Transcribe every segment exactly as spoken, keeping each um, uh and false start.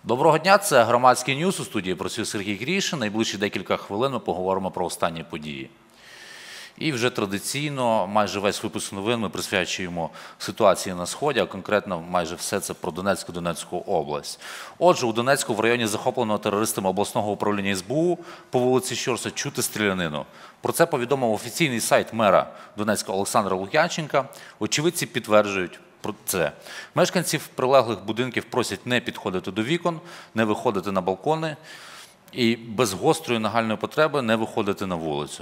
Доброго дня, це громадський ньюс, у студії працює Сергій Грішин. Найближчі декілька хвилин ми поговоримо про останні події. І вже традиційно майже весь випуск новин ми присвячуємо ситуації на Сході, а конкретно майже все це про Донецьку, Донецьку область. Отже, у Донецьку в районі захопленого терористами обласного управління ес бе у по вулиці Щорса чути стрілянину. Про це повідомив офіційний сайт мера Донецька Олександра Лук'янченка. Очевидці підтверджують про це. Мешканців прилеглих будинків просять не підходити до вікон, не виходити на балкони і без гострої нагальної потреби не виходити на вулицю.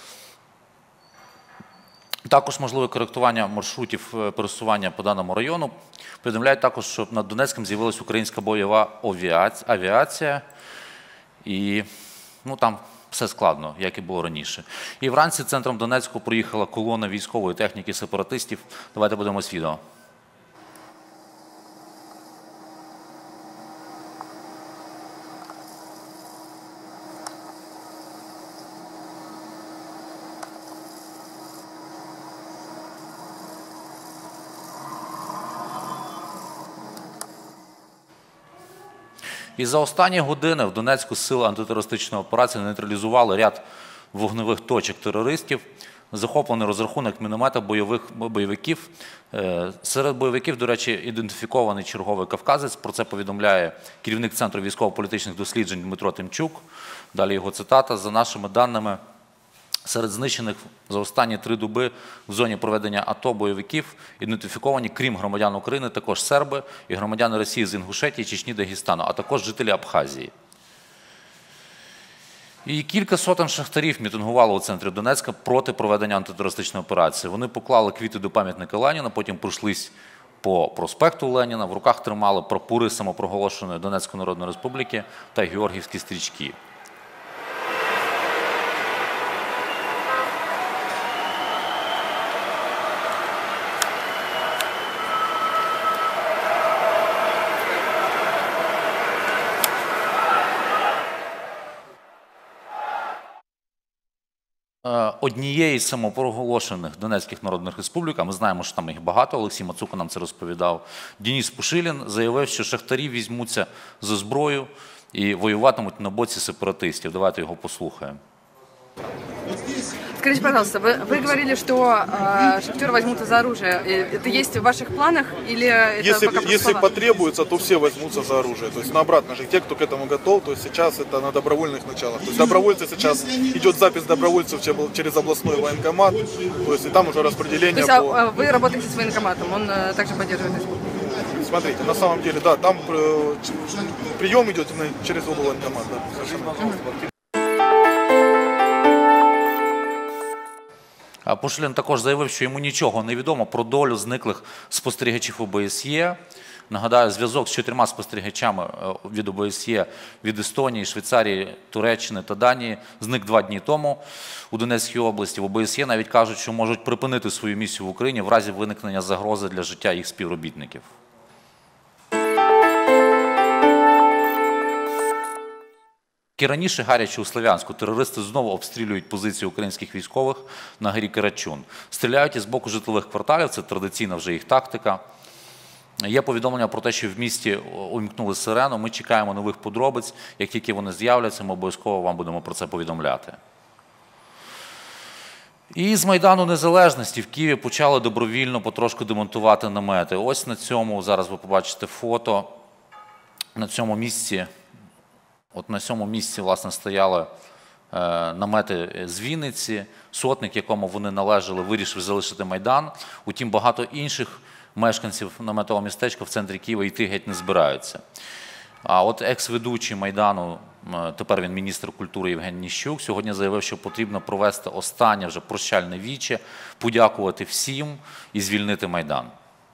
Також можливе коректування маршрутів пересування по даному району. Повідомляють також, що над Донецьком з'явилась українська бойова авіація. І ну, там все складно, як і було раніше. І вранці центром Донецьку проїхала колона військової техніки сепаратистів. Давайте подивимось відео. І за останні години в Донецьку сили антитерористичної операції нейтралізували ряд вогневих точок терористів. Захоплений розрахунок міномета бойових бойовиків. Серед бойовиків, до речі, ідентифікований черговий кавказець. Про це повідомляє керівник Центру військово-політичних досліджень Дмитро Тимчук. Далі його цитата. За нашими даними, серед знищених за останні три доби в зоні проведення АТО бойовиків ідентифіковані, крім громадян України, також серби і громадяни Росії з Інгушетії, Чечні, Дагестану, а також жителі Абхазії. І кілька сотень шахтарів мітингували у центрі Донецька проти проведення антитерористичної операції. Вони поклали квіти до пам'ятника Леніна, потім пройшлись по проспекту Леніна, в руках тримали прапори самопроголошеної Донецької Народної Республіки та георгіївські стрічки. Однієї з самопроголошених Донецьких Народних Республік, а ми знаємо, що там їх багато, Олексій Мацука нам це розповідав, Денис Пушилін заявив, що шахтарі візьмуться за зброю і воюватимуть на боці сепаратистів. Давайте його послухаємо. Скажите, пожалуйста, вы, вы говорили, что э, шахтеры возьмутся за оружие. Это есть в ваших планах или это если, пока если потребуется, то все возьмутся за оружие. То есть, наоборот же, те, кто к этому готов, то есть сейчас это на добровольных началах. То есть добровольцы сейчас, идет запись добровольцев через областной военкомат, то есть и там уже распределение. То есть по... а вы работаете с военкоматом, он э, также поддерживает республику? Смотрите, на самом деле, да, там э, прием идет через военкомат, да, совершенно. Пушилін також заявив, що йому нічого не відомо про долю зниклих спостерігачів о бе ес є. Нагадаю, зв'язок з чотирма спостерігачами від о бе ес є від Естонії, Швейцарії, Туреччини та Данії зник два дні тому у Донецькій області. В о бе ес є навіть кажуть, що можуть припинити свою місію в Україні в разі виникнення загрози для життя їх співробітників. Як і раніше, гаряче у Слов'янську, терористи знову обстрілюють позиції українських військових на горі Карачун. Стріляють із боку житлових кварталів, це традиційна вже їх тактика. Є повідомлення про те, що в місті увімкнули сирену. Ми чекаємо нових подробиць. Як тільки вони з'являться, ми обов'язково вам будемо про це повідомляти. І з Майдану Незалежності в Києві почали добровільно потрошку демонтувати намети. Ось на цьому, зараз ви побачите фото, на цьому місці. От на цьому місці, власне, стояли е, намети з Вінниці. Сотник, якому вони належали, вирішив залишити Майдан. Утім, багато інших мешканців наметового містечка в центрі Києва йти геть не збираються. А от екс-ведучий Майдану, тепер він міністр культури Євген Ніщук, сьогодні заявив, що потрібно провести останнє вже прощальне віче, подякувати всім і звільнити Майдан.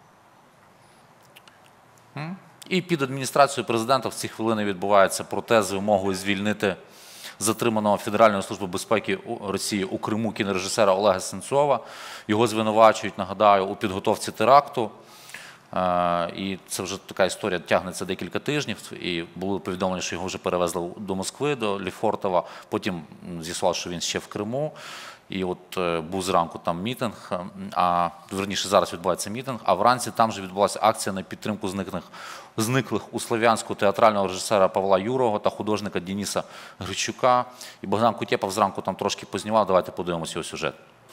І під адміністрацією президента в ці хвилини відбувається протест з вимогою звільнити затриманого Федеральної служби безпеки Росії у Криму кінорежисера Олега Сенцова. Його звинувачують, нагадаю, у підготовці теракту. І це вже така історія тягнеться декілька тижнів, і було повідомлення, що його вже перевезли до Москви, до Лефортова, потім з'ясувалося, що він ще в Криму. І от е, був зранку там мітинг, а верніше зараз відбувається мітинг, а вранці там же відбулася акція на підтримку зниклих, зниклих у Слов'янську театрального режисера Павла Юрого та художника Дениса Грищука. І Богдан Кутєпов зранку там трошки познімав. Давайте подивимося його сюжет.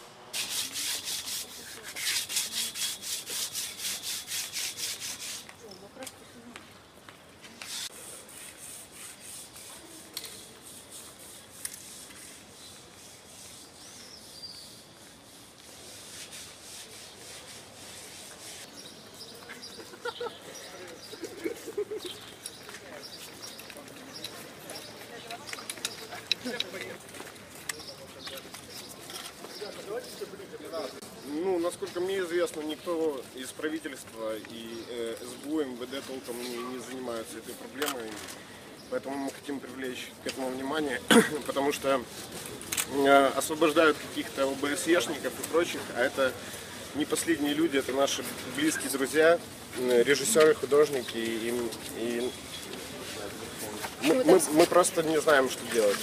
Ну, насколько мне известно, никто из правительства и э, СБУ, МВД толком не, не занимаются этой проблемой. Поэтому мы хотим привлечь к этому внимание, потому что э, освобождают каких-то ОБСЕшников и прочих, а это не последние люди, это наши близкие друзья, э, режиссеры, художники. И, и мы, мы, мы просто не знаем, что делать.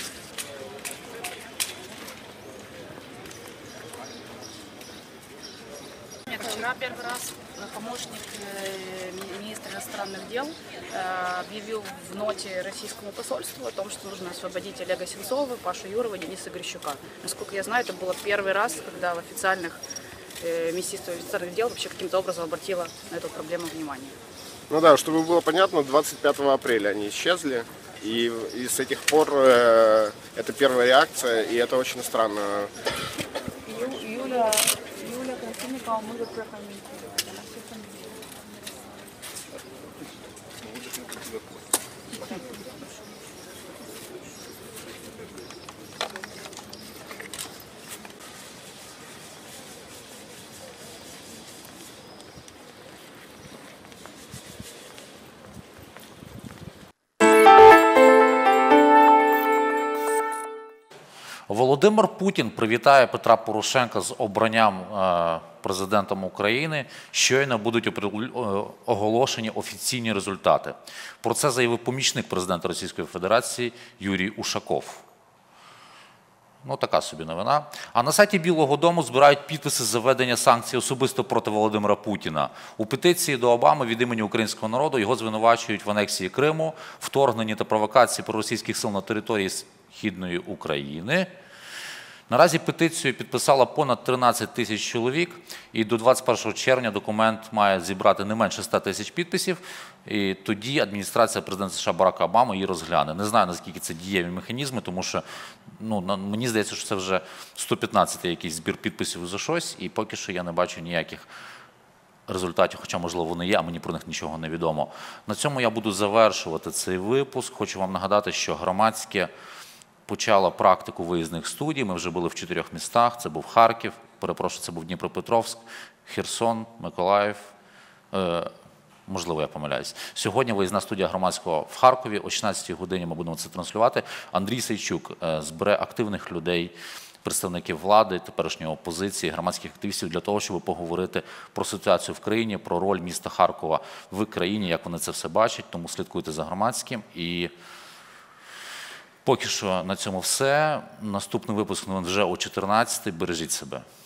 Вчера первый раз помощник министра иностранных дел объявил в ноте российскому посольству о том, что нужно освободить Олега Сенцова, Пашу Юрова, Дениса Грищука. Насколько я знаю, это было первый раз, когда в официальных Министерство иностранных дел вообще каким-то образом обратило на эту проблему внимание. Ну да, чтобы было понятно, двадцать пятого апреля они исчезли, и, и с этих пор э, это первая реакция, и это очень странно. Ю, Юля... Юля Красильникова может прокомментировать. Она все там Володимир Путін привітає Петра Порошенка з обранням президентом України, щойно будуть оголошені офіційні результати. Про це заявив помічник президента Російської Федерації Юрій Ушаков. Ну, така собі новина. А на сайті Білого дому збирають підписи за введення санкцій особисто проти Володимира Путіна. У петиції до Обами від імені українського народу його звинувачують в анексії Криму, вторгненні та провокації проросійських сил на території Східної України. Наразі петицію підписало понад тринадцять тисяч чоловік, і до двадцять першого червня документ має зібрати не менше ста тисяч підписів, і тоді адміністрація президента США Барака Обами її розгляне. Не знаю, наскільки це дієві механізми, тому що ну, мені здається, що це вже сто п'ятнадцятий якийсь збір підписів за щось, і поки що я не бачу ніяких результатів, хоча, можливо, вони є, а мені про них нічого не відомо. На цьому я буду завершувати цей випуск. Хочу вам нагадати, що громадське почала практику виїзних студій. Ми вже були в чотирьох містах. Це був Харків, перепрошую, це був Дніпропетровськ, Херсон, Миколаїв. Е, можливо, я помиляюсь. Сьогодні виїзна студія громадського в Харкові. О шістнадцятій годині ми будемо це транслювати. Андрій Сайчук е, збере активних людей, представників влади, теперішньої опозиції, громадських активістів для того, щоб поговорити про ситуацію в країні, про роль міста Харкова в країні, як вони це все бачать. Тому слідкуйте за громадським. І поки що на цьому все. Наступний випуск вже о чотирнадцятій. Бережіть себе.